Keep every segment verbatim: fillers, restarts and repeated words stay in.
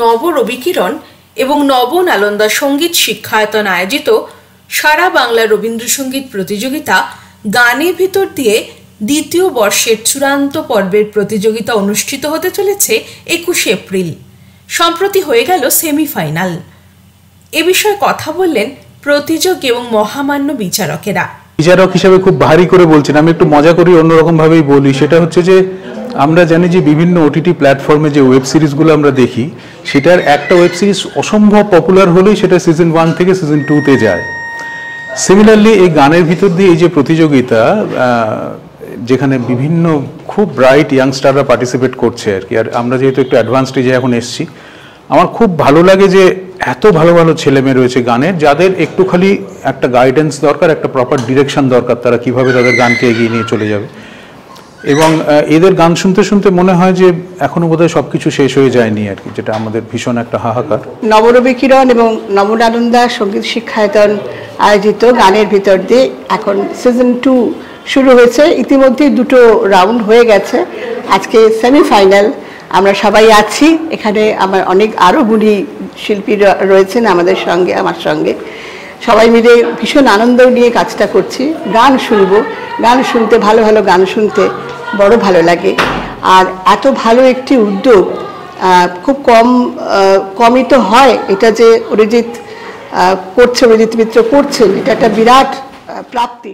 নব রবিকিরণ এবং নব নালন্দা সঙ্গীত শিক্ষায়তন আয়োজিত সারা বাংলা রবীন্দ্রসঙ্গীত প্রতিযোগিতা গানের ভিতর দিয়ে দ্বিতীয় বর্ষের চূড়ান্ত পর্বের প্রতিযোগিতা অনুষ্ঠিত হতে চলেছে একুশে এপ্রিল। সম্প্রতি হয়ে গেল সেমিফাইনাল। এ বিষয়ে কথা বললেন প্রতিযোগী এবং মহামান্য বিচারকেরা। বিচারক হিসেবে খুব ভারী করে বলছেন, আমি একটু মজা করি, অন্যরকম ভাবেই বলি। সেটা হচ্ছে যে আমরা জানি যে বিভিন্ন ওটিটি প্ল্যাটফর্মে যে ওয়েব সিরিজগুলো আমরা দেখি, সেটার একটা ওয়েব সিরিজ অসম্ভব পপুলার হলেই সেটা সিজন ওয়ান থেকে সিজন টুতে যায়। সিমিলারলি এই গানের ভিতর দিয়ে এই যে প্রতিযোগিতা, যেখানে বিভিন্ন খুব ব্রাইট ইয়াংস্টাররা পার্টিসিপেট করছে আর কি, আর আমরা যেহেতু একটু অ্যাডভান্স স্টেজে এখন এসছি, আমার খুব ভালো লাগে যে এত ভালো ভালো ছেলেমেয়ে রয়েছে গানের, যাদের একটু খালি একটা গাইডেন্স দরকার, একটা প্রপার ডিরেকশন দরকার, তারা কিভাবে তাদের গানকে এগিয়ে নিয়ে চলে যাবে। এবং এদের গান শুনতে শুনতে মনে হয় যে এখনো বোধহয় সব কিছু শেষ হয়ে যায়নি আর কি, যেটা আমাদের ভীষণ একটা হাহাকার। নবরবিকিরণ এবং নবনালন্দা সঙ্গীত শিক্ষায়তন আয়োজিত গানের ভিতর দিয়ে এখন সিজন টু শুরু হয়েছে। ইতিমধ্যে দুটো রাউন্ড হয়ে গেছে, আজকে সেমিফাইনাল। আমরা সবাই আছি এখানে, আমার অনেক আরও গুণী শিল্পী রয়েছেন আমাদের সঙ্গে, আমার সঙ্গে সবাই মিলে ভীষণ আনন্দ নিয়ে কাজটা করছি। গান শুনবো, গান শুনতে, ভালো ভালো গান শুনতে বড় ভালো লাগে। আর এত ভালো একটি উদ্যোগ খুব কম কমই তো হয়, এটা যে অরিজিৎ করছে, অরিজিৎ মিত্র করছেন, এটা একটা বিরাট প্রাপ্তি।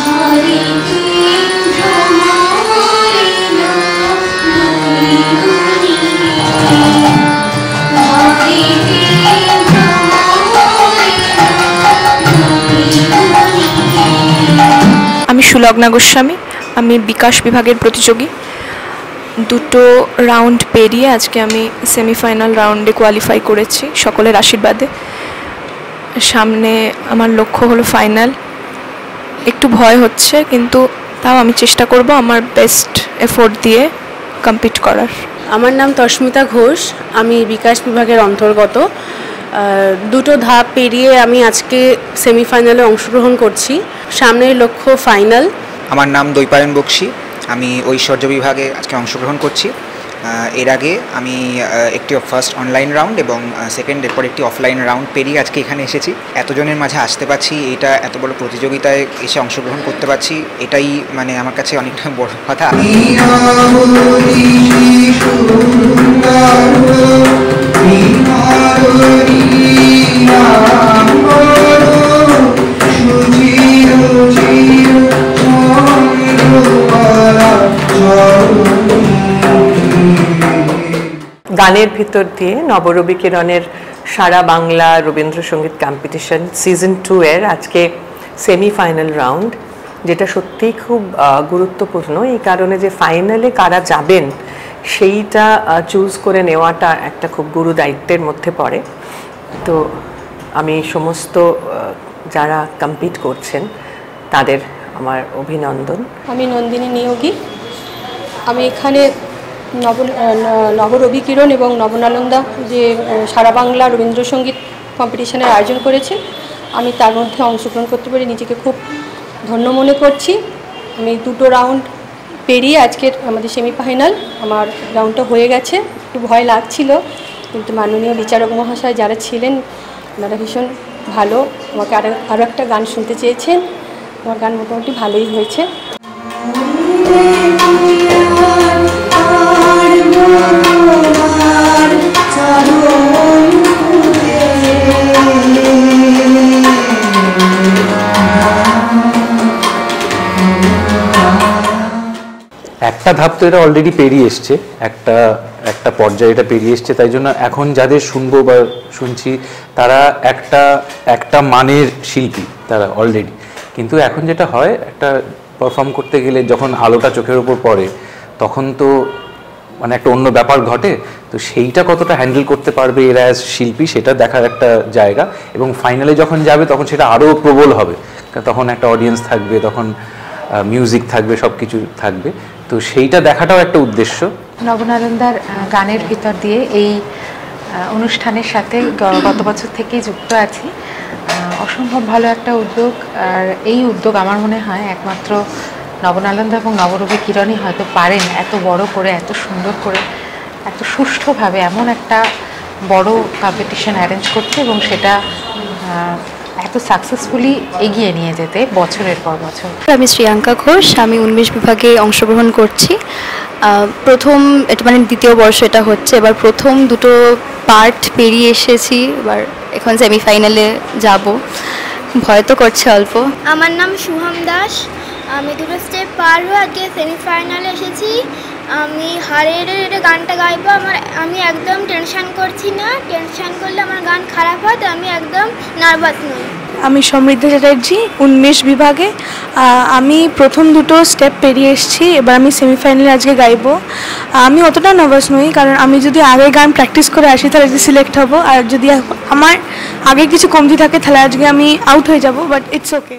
আমি সুলগ্না গোস্বামী, আমি বিকাশ বিভাগের প্রতিযোগী। দুটো রাউন্ড পেরিয়ে আজকে আমি সেমিফাইনাল রাউন্ডে কোয়ালিফাই করেছি সকলের আশীর্বাদে। সামনে আমার লক্ষ্য হলো ফাইনাল। একটু ভয় হচ্ছে, কিন্তু তাও আমি চেষ্টা করব আমার বেস্ট এফোর্ট দিয়ে কমপ্লিট করার। আমার নাম তস্মিতা ঘোষ, আমি বিকাশ বিভাগের অন্তর্গত। দুটো ধাপ পেরিয়ে আমি আজকে সেমিফাইনালে অংশগ্রহণ করছি। সামনের লক্ষ্য ফাইনাল। আমার নাম দৈপায়ন বক্সি, আমি ঐশ্বর্য বিভাগে আজকে অংশগ্রহণ করছি। এর আগে আমি একটি ফার্স্ট অনলাইন রাউন্ড এবং সেকেন্ড এরপর একটি অফলাইন রাউন্ড পেরিয়ে আজকে এখানে এসেছি। এতজনের মাঝে আসতে পারছি, এটা এত বড় প্রতিযোগিতায় এসে অংশগ্রহণ করতে পারছি, এটাই মানে আমার কাছে অনেকটা বড় কথা। গানের ভিতর দিয়ে নবরবিকিরণের সারা Bangla Rabindrasangeet competition season two এর আজকে সেমিফাইনাল রাউন্ড, যেটা সত্যিই খুব গুরুত্বপূর্ণ এই কারণে যে ফাইনালে কারা যাবেন সেইটা চুজ করে নেওয়াটা একটা খুব গুরু দায়িত্বের মধ্যে পড়ে। তো আমি সমস্ত যারা কম্পিট করছেন তাদের আমার অভিনন্দন। আমি নন্দিনী নিয়োগী, আমি এখানে নব নবরবিকিরণ এবং নবনালন্দা যে সারা বাংলা রবীন্দ্রসঙ্গীত কম্পিটিশনের আয়োজন করেছে, আমি তার মধ্যে অংশগ্রহণ করতে পেরে নিজেকে খুব ধন্য মনে করছি। আমি দুটো রাউন্ড পেরিয়ে আজকের আমাদের সেমিফাইনাল আমার রাউন্ডটা হয়ে গেছে। একটু ভয় লাগছিল, কিন্তু মাননীয় বিচারক মহাশয় যারা ছিলেন ওনারা ভীষণ ভালো, আমাকে আরও আরও একটা গান শুনতে চেয়েছেন। আমার গান মোটামুটি ভালোই হয়েছে। একটা ধাপ তো এটা অলরেডি পেরিয়ে এসছে, একটা একটা পর্যায়ে এটা পেরিয়ে এসছে, তাই জন্য এখন যাদের শুনবো বা শুনছি তারা একটা একটা মানের শিল্পী তারা অলরেডি। কিন্তু এখন যেটা হয়, একটা পারফর্ম করতে গেলে যখন আলোটা চোখের উপর পড়ে তখন তো মানে একটা অন্য ব্যাপার ঘটে। তো সেইটা কতটা হ্যান্ডেল করতে পারবে এরা অ্যাজ শিল্পী, সেটা দেখার একটা জায়গা। এবং ফাইনালে যখন যাবে তখন সেটা আরও প্রবল হবে, তখন একটা অডিয়েন্স থাকবে, তখন মিউজিক থাকবে, সব কিছু থাকবে। তো সেইটা দেখাটাও একটা উদ্দেশ্য। নবনালন্দার গানের ভিতর দিয়ে এই অনুষ্ঠানের সাথে গত বছর থেকেই যুক্ত আছি। অসম্ভব ভালো একটা উদ্যোগ, আর এই উদ্যোগ আমার মনে হয় একমাত্র নবনালন্দা এবং নবরবিকিরণই হয়তো পারেন এত বড় করে, এত সুন্দর করে, এত সুষ্ঠুভাবে এমন একটা বড় কম্পিটিশন অ্যারেঞ্জ করতে এবং সেটা এত সাকসেসফুলি এগিয়ে নিয়ে যেতে বছরের পর বছর। আমি শ্রিয়াঙ্কা ঘোষ, আমি উন্মেষ বিভাগে অংশগ্রহণ করছি। প্রথম এটা মানে দ্বিতীয় বর্ষ এটা হচ্ছে, এবার প্রথম দুটো পার্ট পেরিয়ে এসেছি, এবার এখন সেমিফাইনালে যাব, ভয় তো করছে অল্প। আমার নাম শুভম দাস, আমি দুটো স্টেপ পার হয়ে আজকে সেমিফাইনালে এসেছি। আমি হারের গানটা গাইবো, আমার আমি একদম টেনশন করছি না, টেনশন করলে আমার গান খারাপ হয়, তো আমি একদম নার্ভাস নই। আমি সমৃদ্ধ চ্যাটার্জি, উন্মেষ বিভাগে। আমি প্রথম দুটো স্টেপ পেরিয়ে এসেছি, এবার আমি সেমিফাইনালে আজকে গাইবো। আমি অতটা নার্ভাস নই, কারণ আমি যদি আগে গান প্র্যাকটিস করে আসি তাহলে আজকে সিলেক্ট হব, আর যদি আমার আগে কিছু কমতি থাকে তাহলে আজকে আমি আউট হয়ে যাব, বাট ইটস ওকে।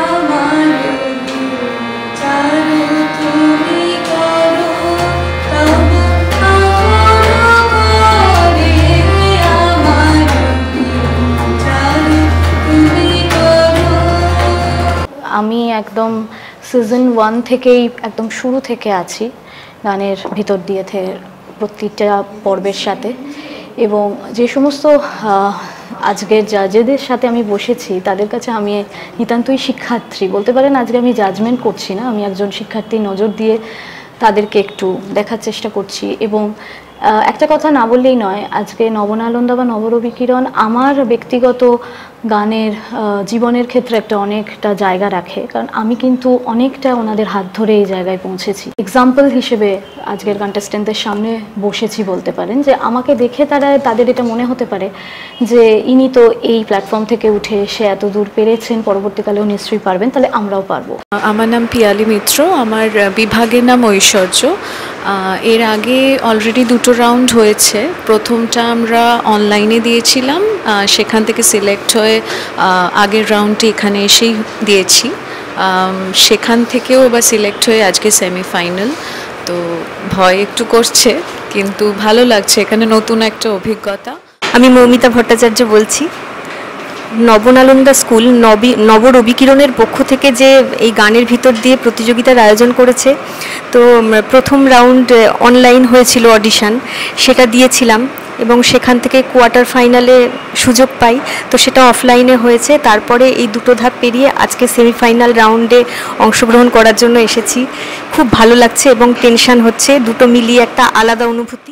আমি একদম সিজন ওয়ান থেকেই একদম শুরু থেকে আছি গানের ভিতর দিয়ে প্রত্যেকটা পর্বের সাথে, এবং যে সমস্ত আজকের জাজেদের সাথে আমি বসেছি তাদের কাছে আমি নিতান্তই শিক্ষার্থী বলতে পারেন। আজকে আমি জাজমেন্ট করছি না, আমি একজন শিক্ষার্থী নজর দিয়ে তাদেরকে একটু দেখার চেষ্টা করছি। এবং একটা কথা না বললেই নয়, আজকে নবনালন্দা বা নবরবি কিরণ আমার ব্যক্তিগত গানের জীবনের ক্ষেত্রে একটা অনেকটা জায়গা রাখে, কারণ আমি কিন্তু অনেকটা ওনাদের হাত ধরে এই জায়গায় পৌঁছেছি। এক্সাম্পল হিসেবে আজকের কন্টেস্টেন্টদের সামনে বসেছি বলতে পারেন, যে আমাকে দেখে তারা তাদের এটা মনে হতে পারে যে ইনি তো এই প্ল্যাটফর্ম থেকে উঠে এসে এত দূর পেরেছেন, পরবর্তীকালেও নিশ্চয়ই পারবেন, তাহলে আমরাও পারবো। আমার নাম পিয়ালি মিত্র, আমার বিভাগের নাম ঐশ্বর্য। এর আগে অলরেডি দুটো রাউন্ড হয়েছে। প্রথমটা আমরা অনলাইনে দিয়েছিলাম, সেখান থেকে সিলেক্ট হয়ে আগের রাউন্ডটি এখানে এসেই দিয়েছি, সেখান থেকেও এবার সিলেক্ট হয়ে আজকে সেমিফাইনাল। তো ভয় একটু করছে, কিন্তু ভালো লাগছে, এখানে নতুন একটা অভিজ্ঞতা। আমি মৌমিতা ভট্টাচার্য বলছি। নবনালন্দা স্কুল নবী নবরবি কিরণের পক্ষ থেকে যে এই গানের ভিতর দিয়ে প্রতিযোগিতার আয়োজন করেছে, তো প্রথম রাউন্ড অনলাইন হয়েছিল অডিশন, সেটা দিয়েছিলাম এবং সেখান থেকে কোয়ার্টার ফাইনালে সুযোগ পাই, তো সেটা অফলাইনে হয়েছে। তারপরে এই দুটো ধাপ পেরিয়ে আজকে সেমিফাইনাল রাউন্ডে অংশগ্রহণ করার জন্য এসেছি। খুব ভালো লাগছে এবং টেনশন হচ্ছে, দুটো মিলিয়ে একটা আলাদা অনুভূতি।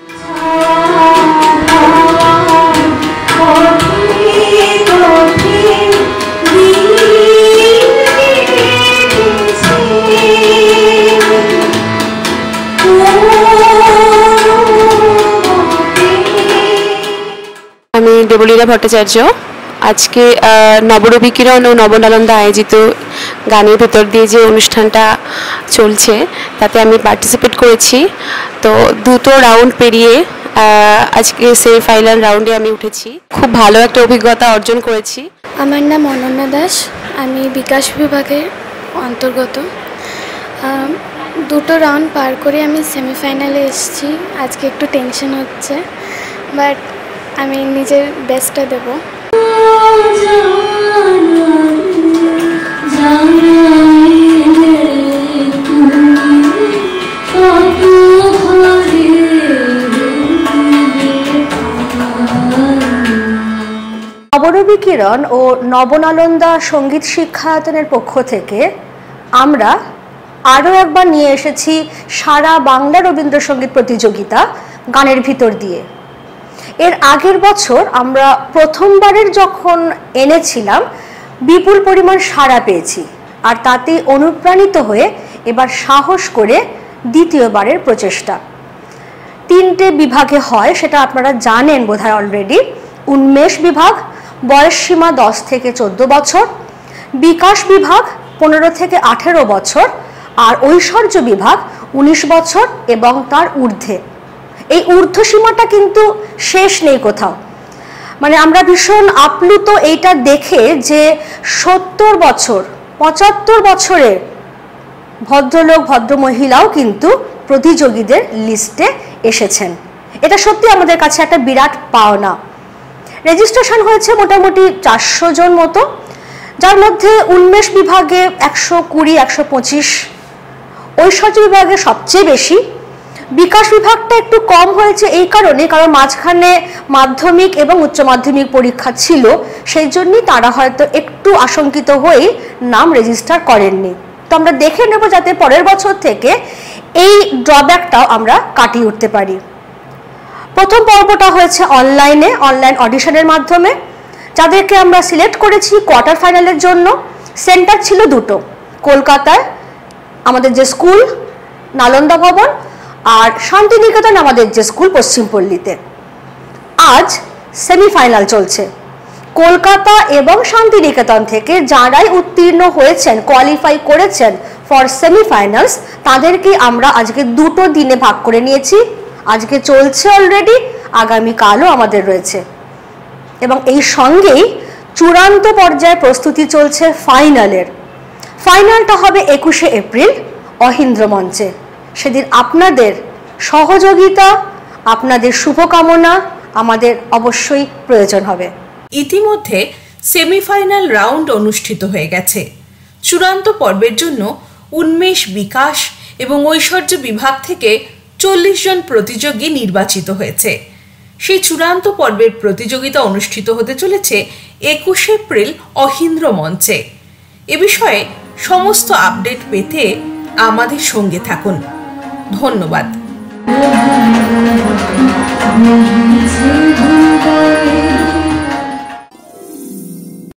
আমি দেবলীলা ভট্টাচার্য। আজকে নবরবি কিরণ ও নবনালন্দা আয়োজিত গানের ভেতর দিয়ে যে অনুষ্ঠানটা চলছে তাতে আমি পার্টিসিপেট করেছি। তো দুটো রাউন্ড পেরিয়ে আজকে সেমিফাইনাল রাউন্ডে আমি উঠেছি, খুব ভালো একটা অভিজ্ঞতা অর্জন করেছি। আমার নাম অনন্যা দাস, আমি বিকাশ বিভাগের অন্তর্গত। দুটো রাউন্ড পার করে আমি সেমিফাইনালে এসেছি। আজকে একটু টেনশন হচ্ছে, বাট আমি নিজের বেস্টটা দেব। নবরবি কিরণ ও নবনালন্দা সঙ্গীত শিক্ষায়তনের পক্ষ থেকে আমরা আরও একবার নিয়ে এসেছি সারা বাংলা রবীন্দ্রসঙ্গীত প্রতিযোগিতা গানের ভিতর দিয়ে। এর আগের বছর আমরা প্রথমবারের যখন এনেছিলাম বিপুল পরিমাণ সাড়া পেয়েছি, আর তাতে অনুপ্রাণিত হয়ে এবার সাহস করে দ্বিতীয়বারের প্রচেষ্টা। তিনটে বিভাগে হয়, সেটা আপনারা জানেন বোধহয় অলরেডি। উন্মেষ বিভাগ বয়সসীমা দশ থেকে চোদ্দ বছর, বিকাশ বিভাগ পনেরো থেকে আঠেরো বছর, আর ঐশ্বর্য বিভাগ উনিশ বছর এবং তার ঊর্ধ্বে। এই ঊর্ধ্বসীমাটা কিন্তু শেষ নেই কোথাও, মানে আমরা ভীষণ আপ্লুত এইটা দেখে যে সত্তর বছর পঁচাত্তর বছরের ভদ্রলোক ভদ্রমহিলাও কিন্তু প্রতিযোগীদের লিস্টে এসেছেন। এটা সত্যি আমাদের কাছে একটা বিরাট পাওনা। রেজিস্ট্রেশন হয়েছে মোটামুটি চারশো জন মতো, যার মধ্যে উন্মেষ বিভাগে একশো কুড়ি একশো পঁচিশ, ঐশ্বর্য বিভাগে সবচেয়ে বেশি, বিকাশ বিভাগটা একটু কম হয়েছে এই কারণে, কারণ মাঝখানে মাধ্যমিক এবং উচ্চ মাধ্যমিক পরীক্ষা ছিল, সেই জন্যই তারা হয়তো একটু আশঙ্কিত হয়ে নাম রেজিস্টার করেননি। তো আমরা দেখে নেব যাতে পরের বছর থেকে এই ড্রব্যাকটাও আমরা কাটিয়ে উঠতে পারি। প্রথম পর্বটা হয়েছে অনলাইনে, অনলাইন অডিশনের মাধ্যমে। যাদেরকে আমরা সিলেক্ট করেছি কোয়ার্টার ফাইনালের জন্য, সেন্টার ছিল দুটো, কলকাতায় আমাদের যে স্কুল নালন্দা ভবন, আর শান্তিনিকেতন আমাদের যে স্কুল পশ্চিমপল্লীতে। আজ সেমিফাইনাল চলছে। কলকাতা এবং শান্তিনিকেতন থেকে যারাই উত্তীর্ণ হয়েছেন, কোয়ালিফাই করেছেন ফর সেমিফাইনালস, তাদেরকে আমরা আজকে দুটো দিনে ভাগ করে নিয়েছি। আজকে চলছে অলরেডি, আগামীকালও আমাদের রয়েছে। এবং এই সঙ্গেই চূড়ান্ত পর্যায়ে প্রস্তুতি চলছে ফাইনালের। ফাইনালটা হবে একুশে এপ্রিল অহিন্দ্র মঞ্চে। সেদিন আপনাদের সহযোগিতা, আপনাদের শুভকামনা আমাদের অবশ্যই প্রয়োজন হবে। ইতিমধ্যে সেমিফাইনাল রাউন্ড অনুষ্ঠিত হয়ে গেছে। চূড়ান্ত পর্বের জন্য উন্মেষ, বিকাশ এবং ঐশ্বর্য বিভাগ থেকে চল্লিশ জন প্রতিযোগী নির্বাচিত হয়েছে। সেই চূড়ান্ত পর্বের প্রতিযোগিতা অনুষ্ঠিত হতে চলেছে একুশে এপ্রিল অহিন্দ্র মঞ্চে। এ বিষয়ে সমস্ত আপডেট পেতে আমাদের সঙ্গে থাকুন। ধন্যবাদ।